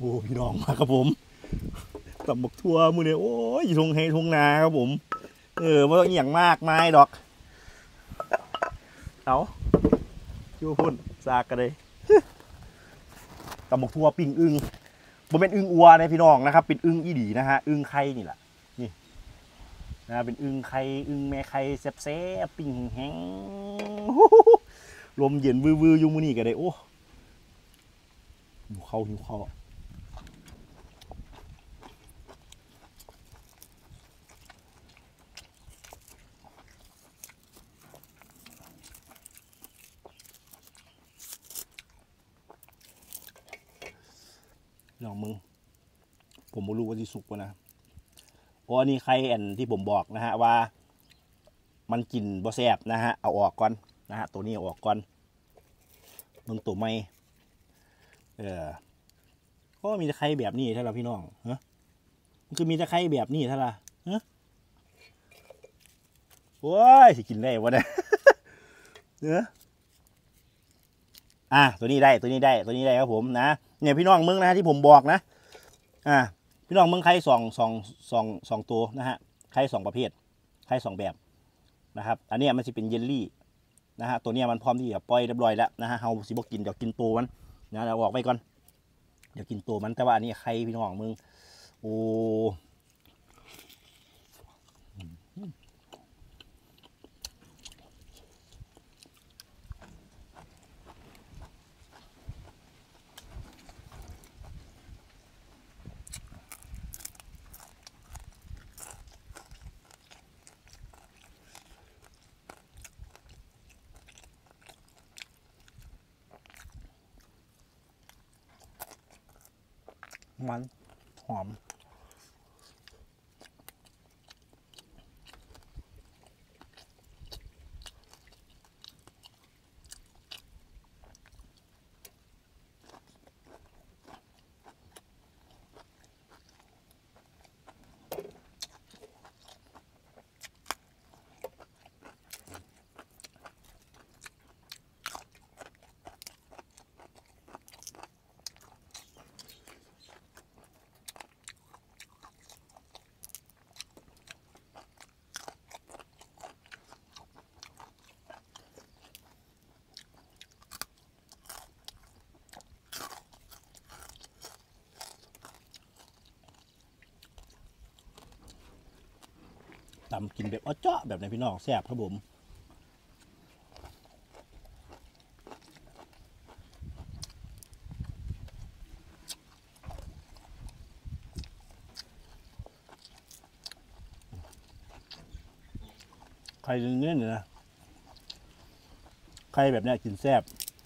อ้พี่น้องมาครับผมตำบักทั่วมือเนี่ยโอ้ยทงเฮทงนาครับผมไม่ต้องอย่างมากไม้ดอกเอาชูพุ่นซากกันเลยตำบักทั่วปิ้งอึ่งมันเป็นอึ่งอัวนะพี่น้องนะครับเป็นอึ่งอีดีนะฮะอึ่งไข่นี่แหละนี่นะเป็นอึ่งไข่อึ่งแม่ไข่แซ่บๆปิ้งแห้งลมเย็นวือๆอยู่มือนี่กันเลยโอ้หิวข้าวน้องมึงผมไม่รู้ว่าที่สุกวะนะเพราะอันนี้ไข่อันที่ผมบอกนะฮะว่ามันกินบ่แซ่บนะฮะเอาออกก่อนนะฮะตัวนี้เอาออกก่อนมึงตัวไม่ก็มีแต่ไข่แบบนี้ใช่หรอพี่น้องฮะมันคือมีแต่ไข่แบบนี้ใช่หรอฮะโอ้ยสิกินได้วะเนี่ยเนื้อตัวนี้ได้ครับผมนะเนี่ยพี่น้องมึงนะฮะที่ผมบอกนะพี่น้องมึงไข่สองตัวนะฮะไข่สองประเภทไข่สองแบบนะครับอันนี้มันจะเป็นเยลลี่นะฮะตัวนี้มันพร้อมที่จะปล่อยเรียบร้อยแล้วนะฮะเฮาสิบ่กินเดี๋ยวกินตัวมันนะเราออกไปก่อนเดี๋ยวกินตัวมันแต่ว่าอันนี้ไข่พี่น้องมึงโอ้มันหอมตำกินแบบอ้อเจาะแบบไหนพี่น้องแซ่บครับผมไข่เนื้อนะไข่แบบนี้กินแซ่บ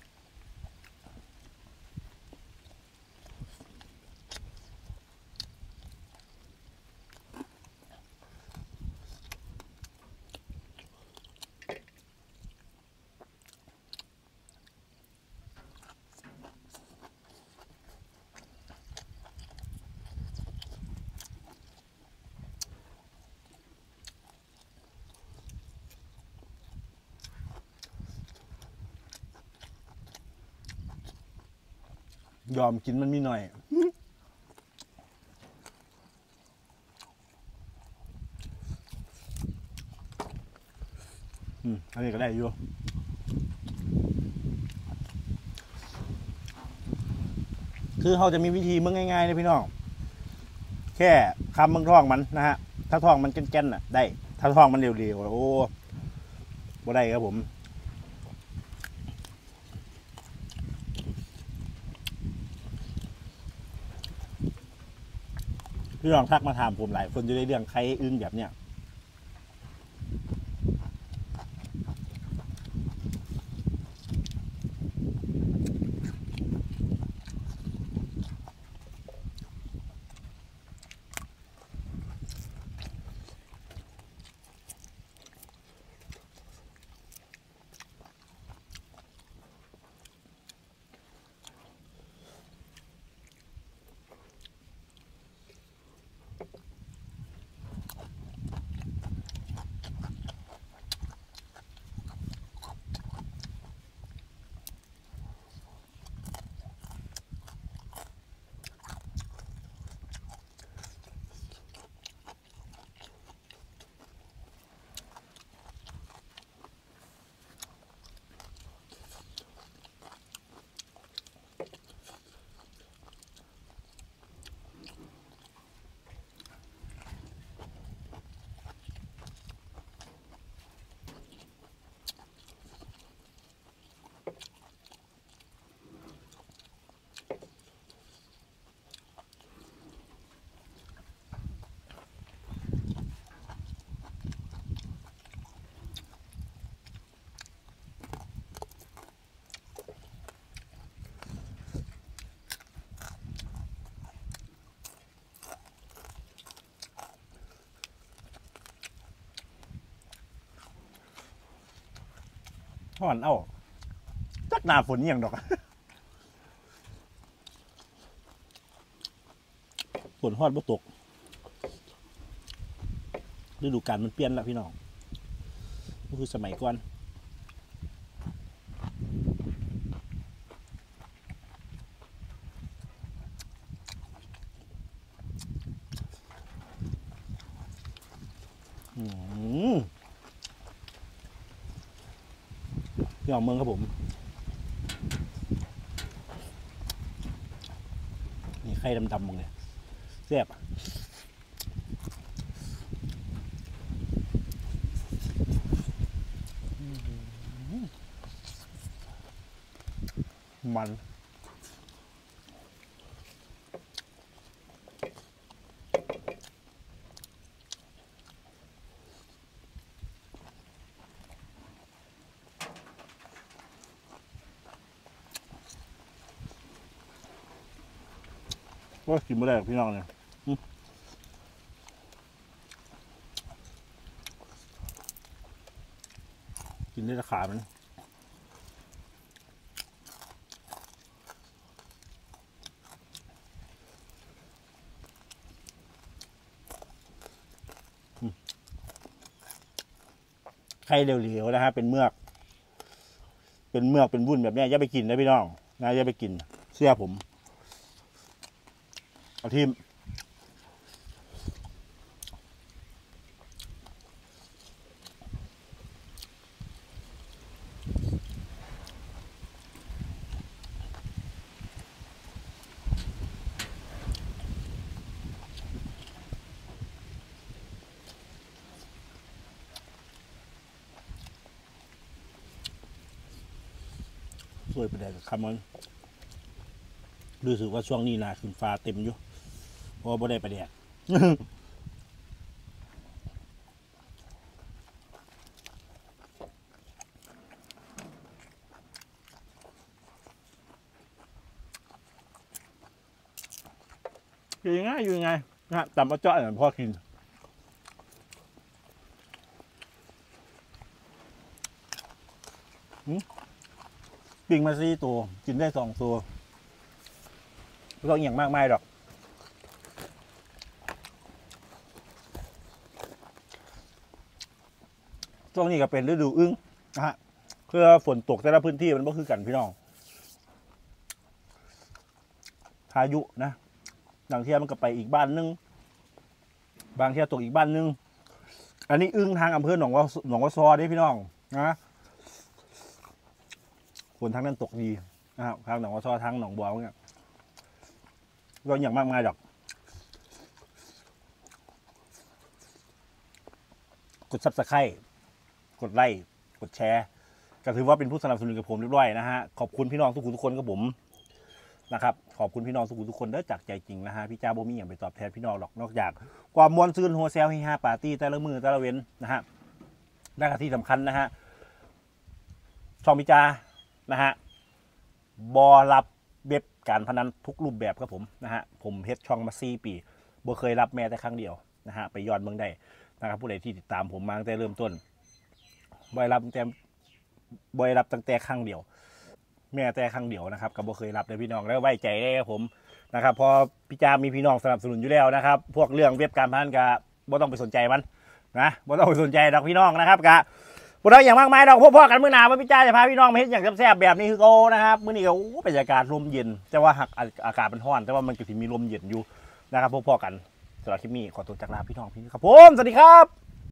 ยอมกินมันมีหน่อยอันนี้ก็ได้อยู่คือเขาจะมีวิธีมึงง่ายๆเลยพี่น้องแค่คำมึงท้องมันนะฮะถ้าท้องมันแก่นๆน่ะได้ถ้าท้องมันเร็วๆโอ้บ่ได้ครับผมพี่น้องทักมาถามผมหลายคนจะได้เรื่องไข่อึ้งแบบเนี้ยห่อนเอ้าจักหนาฝนอย่างดอกฝนฮอดบ่ตกฤดูกาลมันเปลี่ยนแล้วพี่น้องก็คือสมัยก่อนพี่น้องเมืองครับผมนี่ไข่ดำๆมึงเลยแซ่บมันก็กินไม่ได้พี่น้องเนี่ยกินได้แต่ขามันไข่เหลวๆนะฮะเป็นเมือกเป็นวุ่นแบบนี้อย่าไปกินนะพี่น้องนะอย่าไปกินเชื่อผมเอาทีมสวยไปได้กับคำมันรู้สึกว่าช่วงนี้นาขึ้นฟ้าเต็มอยู่เพราะบ่ได้ไปแดดอยู่ยังไงนะฮะตำเอาเจาะอย่างพ่อกินปิ้งมา4 ตัวกินได้2 ตัวไม่ต้องอย่างมากมายหรอกช่วงนี้ก็เป็นฤดูอึ้งนะฮะเพื่อฝนตกแต่ละพื้นที่มันก็คือกันพี่น้องพายุนะบางเที่ยมันก็ไปอีกบ้านนึงบางเที่ยตกอีกบ้านนึงอันนี้อึ้งทางอำเภอหนองว่าซอได้พี่น้องนะฝนทางนั้นตกดีนะครับทางหนองว่าซอทางหนองบัวเนี่ยก็อย่างมากมายหรอกกดซับสไครต์กดไลค์กดแชร์ก็ถือว่าเป็นผู้สนับสนุนกับผมเรียบร้อยนะฮะขอบคุณพี่น้องทุกคนกับผมนะครับขอบคุณพี่น้องทุกคนเด้อจากใจจริงนะฮะพี่จ้าโบมี่อย่างไปตอบแทนพี่น้องหรอกนอกจากความมวลซื่นโฮเซลฮิฮาปาร์ตี้แต่ละมือแต่ละเว้นนะฮะและที่สำคัญนะฮะช่องพี่จ้านะฮะบอรับเว็บการพนันทุกรูปแบบครับผมนะฮะผมเฮ็ดช่องมา4 ปีบ่เคยรับแม้แต่ครั้งเดียวนะฮะไปย้อนเมืองได้นะครับผู้ใดที่ติดตามผมมาตั้งแต่เริ่มต้นบ่ได้รับตั้งแต่ครั้งเดียวแม้แต่ครั้งเดียวนะครับก็บ่เคยรับเลยพี่น้องแล้วไว้ใจได้ครับผมนะครับพอพี่จ้ามีพี่น้องสนับสนุนอยู่แล้วนะครับพวกเรื่องเว็บการพนันก็บ่ต้องไปสนใจมันนะบ่ต้องไปสนใจดอกพี่น้องนะครับก็บ่ได้อย่างมากมายดอกพ่อกันมื้อหน้าว่าพี่จ้าจะพาพี่น้องมาเฮ็ดอย่างแซ่บๆแบบนี้คือโกนะครับมื้อนี้ก็บรรยากาศลมเย็นแต่ว่าอากาศมันร้อนแต่ว่ามันก็สิมีลมเย็นอยู่นะครับพ่อกันสำหรับคลิปนี้ขอตัวจากลาพี่น้องครับผมสวัสดีครับ